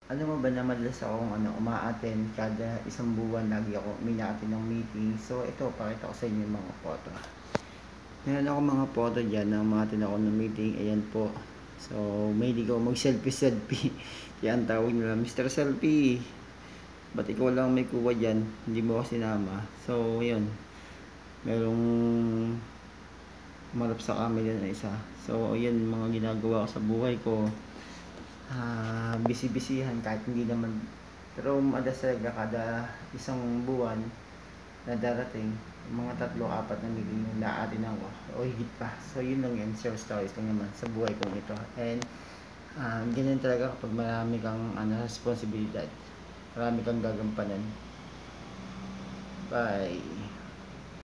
Alam mo ba na madalas akong uma-attend kada isang buwan lagi ako may na-attend ng meeting. So ito, pakita ko sa inyo yung mga photo. Meron akong mga photo diyan na uma-attend ako ng meeting. Ayan po. So mahilig ako mag-selfie. Kaya ang tawag nila, Mr. Selfie. Ba't ikaw lang may kuha diyan? Hindi mo ako sinama. So yun. Merong malap sa camera na isa. So ayan mga ginagawa ko sa buhay ko. Busy-busyhan kahit hindi naman, pero madalas talaga kada isang buwan na darating mga 3-4 na meeting yung naatin ako o higit pa. So yun lang yan, share stories lang naman sa buhay kong ito. And ganyan talaga kapag marami kang responsibilidad, marami kang gagampanan. Bye.